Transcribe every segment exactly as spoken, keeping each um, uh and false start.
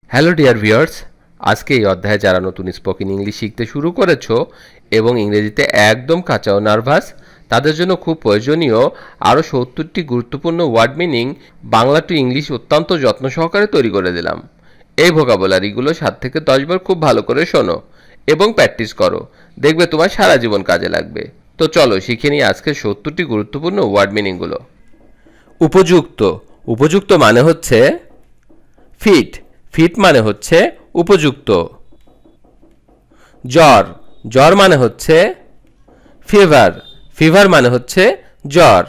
Hello dear viewers, আজকে এই অধ্যায়ে যারা নতুন স্পোকেন ইংলিশ শিখতে শুরু করেছো এবং ইংরেজিতে একদম কাঁচা ও নার্ভাস, তাদের জন্য খুব প্রয়োজনীয় আরও সত্তরটি গুরুত্বপূর্ণ word meaning Bangla to English অত্যন্ত যত্ন সহকারে তৈরি করে দিলাম। এই ভোকাবুলারিগুলো সাত থেকে দশ বার খুব ভালো করে শোনো এবং প্র্যাকটিস করো, দেখবে তোমার সারা জীবন কাজে লাগবে। তো চলো শিখে নিই আজকের সত্তরটি গুরুত্বপূর্ণ ওয়ার্ড মিনিংগুলো। উপযুক্ত। উপযুক্ত মানে হচ্ছে ফিট। ফিট মানে হচ্ছে উপযুক্ত। জ্বর। জ্বর মানে হচ্ছে ফিভার। ফিভার মানে হচ্ছে জ্বর।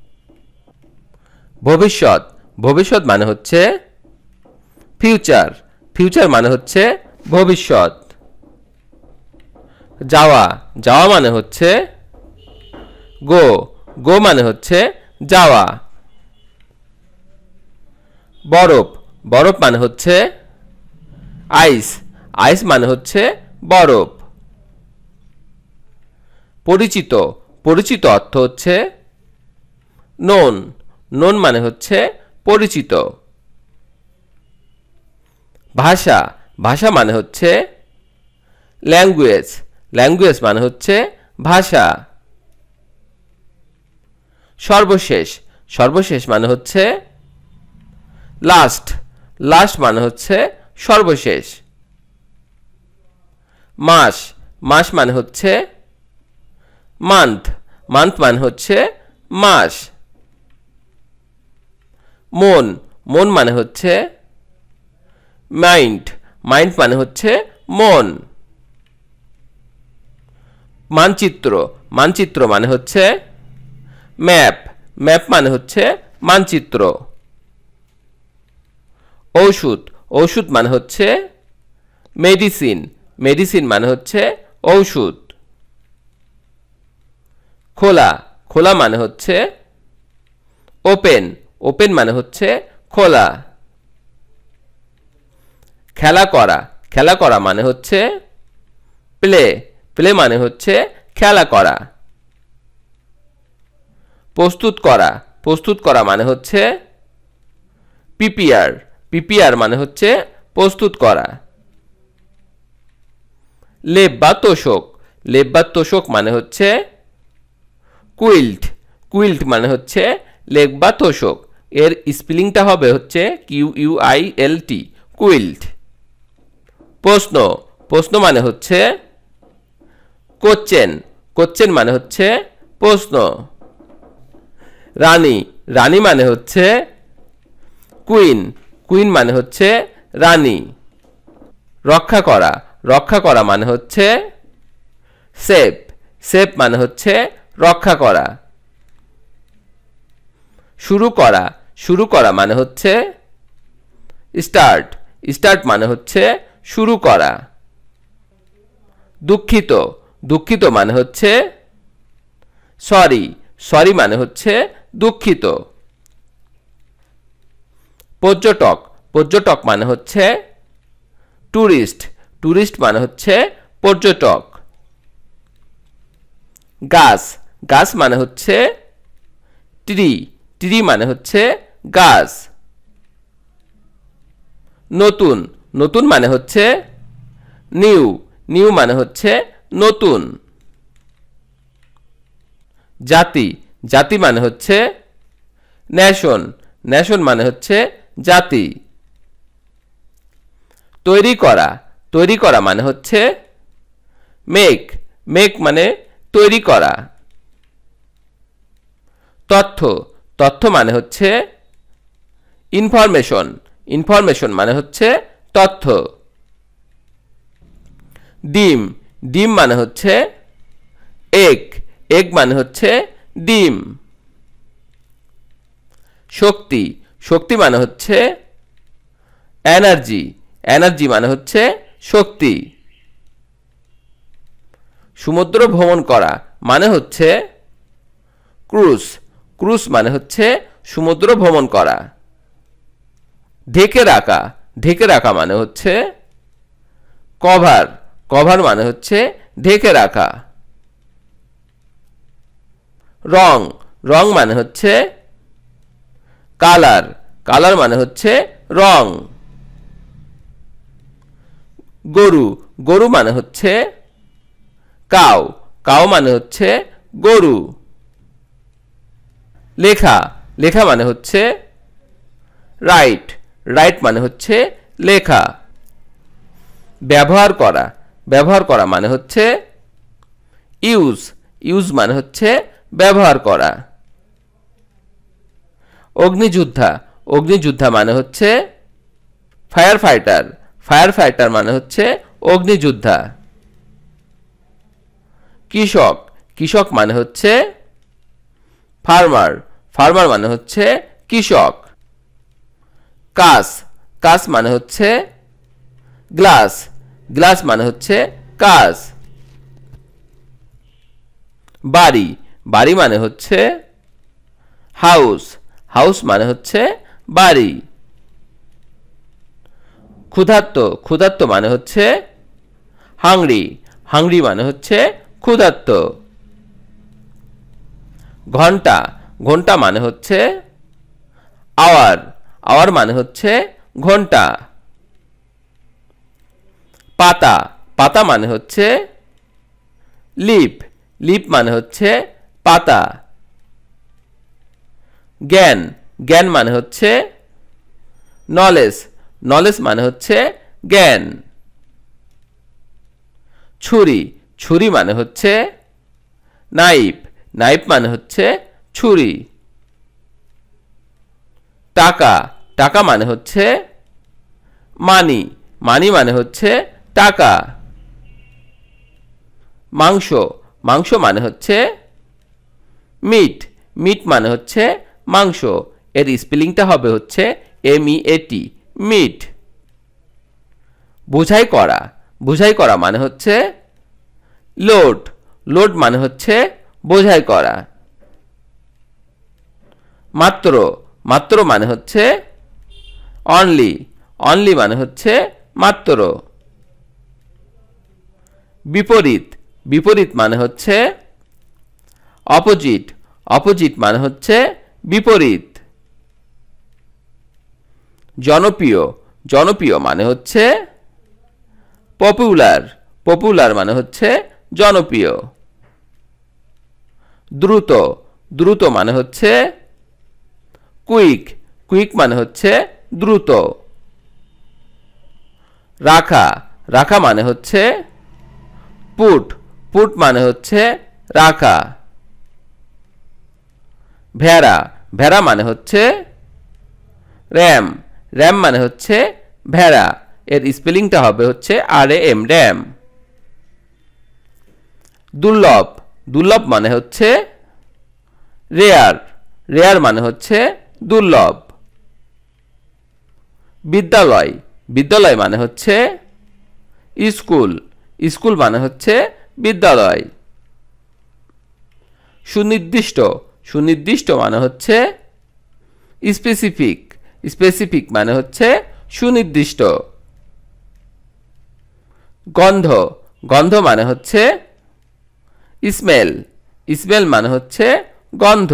ভবিষ্যৎ। ভবিষ্যৎ মানে হচ্ছে ফিউচার। ফিউচার মানে হচ্ছে ভবিষ্যৎ। যাওয়া। যাওয়া মানে হচ্ছে গো। গো মানে হচ্ছে যাওয়া। বরফ। বরফ মানে হচ্ছে আইস। আইস মানে হচ্ছে বরফ। পরিচিত। পরিচিত অর্থ হচ্ছে নোন। নোন মানে হচ্ছে পরিচিত। ভাষা। ভাষা মানে হচ্ছে ল্যাঙ্গুয়েজ। ল্যাঙ্গুয়েজ মানে হচ্ছে ভাষা। সর্বশেষ। সর্বশেষ মানে হচ্ছে লাস্ট। লাস্ট মানে হচ্ছে সর্বশেষ। মাস। মাস মানে হচ্ছে মান্থ। মান্থ মানে হচ্ছে মাস। মন। মন মানে হচ্ছে মাইন্ড। মাইন্ড মানে হচ্ছে মন। মানচিত্র। মানচিত্র মানে হচ্ছে ম্যাপ। ম্যাপ মানে হচ্ছে মানচিত্র। ঔষধ। ঔষধ মানে হচ্ছে মেডিসিন। মেডিসিন মানে হচ্ছে ঔষধ। খোলা। খোলা মানে হচ্ছে ওপেন। ওপেন মানে হচ্ছে খোলা। খেলা করা। খেলা করা মানে হচ্ছে প্লে। প্লে মানে হচ্ছে খেলা করা। প্রস্তুত করা। প্রস্তুত করা মানে হচ্ছে প্রিপেয়ার। প্রিপেয়ার মানে হচ্ছে প্রস্তুত করা। লেপ বা তোষক। লেপ বা তোষক মানে হচ্ছে কুইল্ট। কুইল্ট মানে হচ্ছে লেপ বা তোষক। এর স্পেলিংটা হবে হচ্ছে Q U I L T, quilt. প্রশ্ন। প্রশ্ন মানে হচ্ছে কোশ্চেন। কোশ্চেন মানে হচ্ছে প্রশ্ন। রানী। রানী মানে হচ্ছে কুইন। কুইন মানে হচ্ছে রানী। রক্ষা করা। রক্ষা করা মানে হচ্ছে সেভ। সেভ মানে হচ্ছে রক্ষা করা। শুরু করা। শুরু করা মানে হচ্ছে স্টার্ট। স্টার্ট মানে হচ্ছে শুরু করা। দুঃখিত। দুঃখিত মানে হচ্ছে সরি। সরি মানে হচ্ছে দুঃখিত। পর্যটক। পর্যটক মানে হচ্ছে ট্যুরিস্ট। ট্যুরিস্ট মানে হচ্ছে পর্যটক। গাছ। গাছ মানে হচ্ছে ট্রি। ট্রি মানে হচ্ছে গাছ। নতুন। নতুন মানে হচ্ছে নিউ। নিউ মানে হচ্ছে নতুন। জাতি। জাতি মানে হচ্ছে নেশন। নেশন মানে হচ্ছে জাতি। তৈরি করা। তৈরি করা মানে হচ্ছে মেক। মেক মানে তৈরি করা। তথ্য। তথ্য মানে হচ্ছে ইনফরমেশন। ইনফরমেশন মানে হচ্ছে তথ্য। ডিম। ডিম মানে হচ্ছে এগ। এগ মানে হচ্ছে ডিম। শক্তি। শক্তি মানে হচ্ছে এনার্জি। এনার্জি মানে হচ্ছে শক্তি। সমুদ্র ভ্রমণ করা মানে হচ্ছে ক্রুজ। ক্রুজ মানে হচ্ছে সমুদ্র ভ্রমণ করা। ঢেকে রাখা। ঢেকে রাখা মানে হচ্ছে কভার। কভার মানে হচ্ছে ঢেকে রাখা। রং। রং মানে হচ্ছে কালার। কালার মানে হচ্ছে রং। গরু গরু মানে হচ্ছে কাউ কাউ মানে হচ্ছে গরু লেখা লেখা মানে হচ্ছে রাইট রাইট মানে হচ্ছে লেখা ব্যবহার করা ব্যবহার করা মানে হচ্ছে ইউজ ইউজ মানে হচ্ছে ব্যবহার করা অগ্নিযোদ্ধা অগ্নিযোদ্ধা মানে হচ্ছে ফায়ার ফাইটার ফায়ার ফাইটার মানে হচ্ছে অগ্নিযোদ্ধা কৃষক কৃষক মানে হচ্ছে ফার্মার ফার্মার মানে হচ্ছে কৃষক কাঁচ কাঁচ মানে হচ্ছে গ্লাস গ্লাস মানে হচ্ছে কাঁচ বাড়ি বাড়ি মানে হচ্ছে হাউস হাউস মানে হচ্ছে বাড়ি ক্ষুধার্ত ক্ষুধার্ত মানে হচ্ছে হাংরি হাংরি মানে হচ্ছে ক্ষুধার্ত ঘন্টা ঘন্টা মানে হচ্ছে আওয়ার আওয়ার মানে হচ্ছে ঘন্টা পাতা পাতা মানে হচ্ছে লিপ লিপ মানে হচ্ছে পাতা জ্ঞান জ্ঞান মানে হচ্ছে নলেজ নলেজ মানে হচ্ছে জ্ঞান ছুরি ছুরি মানে হচ্ছে নাইফ নাইফ মানে হচ্ছে ছুরি টাকা টাকা মানে হচ্ছে মানি মানি মানে হচ্ছে টাকা মাংস মাংস মানে হচ্ছে মিট মিট মানে হচ্ছে মাংস এর স্পেলিংটা হবে হচ্ছে এম ই এ টি মিট বোঝাই করা বোঝাই করা মানে হচ্ছে লোড লোড মানে হচ্ছে বোঝাই করা মাত্র মাত্র মানে হচ্ছে অনলি অনলি মানে হচ্ছে মাত্র বিপরীত বিপরীত মানে হচ্ছে অপোজিট অপোজিট মানে হচ্ছে বিপরীত জনপ্রিয় জনপ্রিয় মানে হচ্ছে পপুলার পপুলার মানে হচ্ছে জনপ্রিয় দ্রুত দ্রুত মানে হচ্ছে কুইক কুইক মানে হচ্ছে দ্রুত রাখা রাখা মানে হচ্ছে পুট পুট মানে হচ্ছে রাখা ভেড়া ভেড়া মানে হচ্ছে র্যাম র্যাম মানে হচ্ছে ভেড়া এর স্পেলিংটা হবে হচ্ছে আর এ এম র্যাম দুর্লভ দুর্লভ মানে হচ্ছে রেয়ার রেয়ার মানে হচ্ছে দুর্লভ বিদ্যালয় বিদ্যালয় মানে হচ্ছে স্কুল স্কুল মানে হচ্ছে বিদ্যালয় সুনির্দিষ্ট সুনির্দিষ্ট মানে হচ্ছে স্পেসিফিক স্পেসিফিক মানে হচ্ছে সুনির্দিষ্ট গন্ধ গন্ধ মানে হচ্ছে স্মেল স্মেল মানে হচ্ছে গন্ধ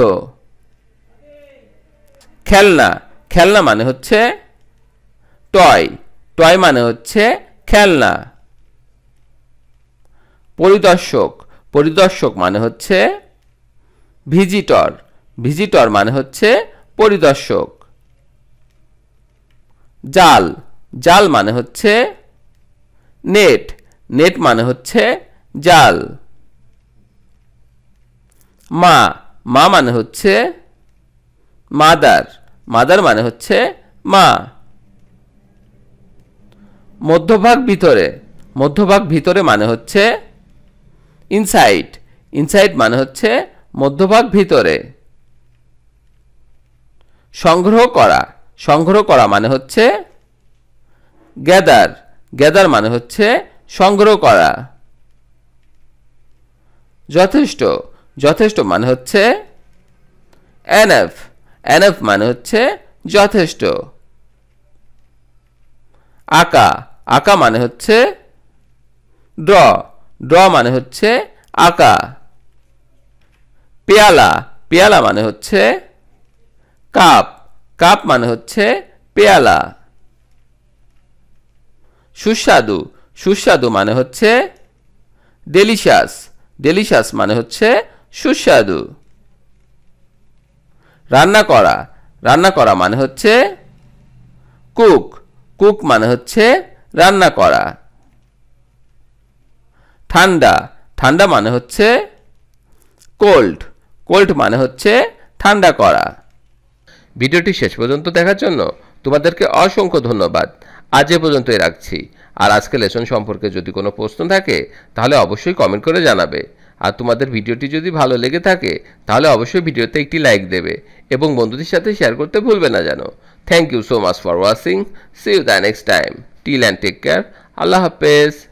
খেলনা খেলনা মানে হচ্ছে টয় টয় মানে হচ্ছে খেলনা পরিদর্শক পরিদর্শক মানে হচ্ছে ভিজিটর ভিজিটর মানে হচ্ছে পরিদর্শক জাল জাল মানে হচ্ছে নেট নেট মানে হচ্ছে জাল মা মা মানে হচ্ছে মাদার মাদার মানে হচ্ছে মা মধ্যভাগ ভিতরে মধ্যভাগ ভিতরে মানে হচ্ছে ইনসাইড ইনসাইড মানে হচ্ছে মধ্যভাগ ভিতরে সংগ্রহ করা সংগ্রহ করা মানে হচ্ছে গ্যাদার গ্যাদার মানে হচ্ছে সংগ্রহ করা যথেষ্ট যথেষ্ট মানে হচ্ছে এনাফ এনাফ মানে হচ্ছে যথেষ্ট আঁকা আঁকা মানে হচ্ছে ড্র ড্র মানে হচ্ছে আঁকা পেয়ালা পেয়ালা মানে হচ্ছে কাপ কাপ মানে হচ্ছে পেয়ালা সুস্বাদু সুস্বাদু মানে হচ্ছে ডেলিশিয়াস, ডেলিশিয়াস মানে হচ্ছে সুস্বাদু। রান্না করা, রান্না করা মানে হচ্ছে কুক, কুক মানে হচ্ছে রান্না করা। ঠান্ডা, ঠান্ডা মানে হচ্ছে কোল্ড, কোল্ড মানে হচ্ছে ঠান্ডা করা। ভিডিওটি শেষ পর্যন্ত দেখার জন্য তোমাদেরকে অসংখ্য ধন্যবাদ। আজ এ পর্যন্তই রাখছি। আর আজকে লেসন সম্পর্কে যদি কোনো প্রশ্ন থাকে তাহলে অবশ্যই কমেন্ট করে জানাবে। আর তোমাদের ভিডিওটি যদি ভালো লেগে থাকে তাহলে অবশ্যই ভিডিওতে একটি লাইক দেবে এবং বন্ধুদের সাথে শেয়ার করতে ভুলবে না যেন। Thank you so much for watching. See you the next time. Till and take care. আল্লাহ হাফেজ।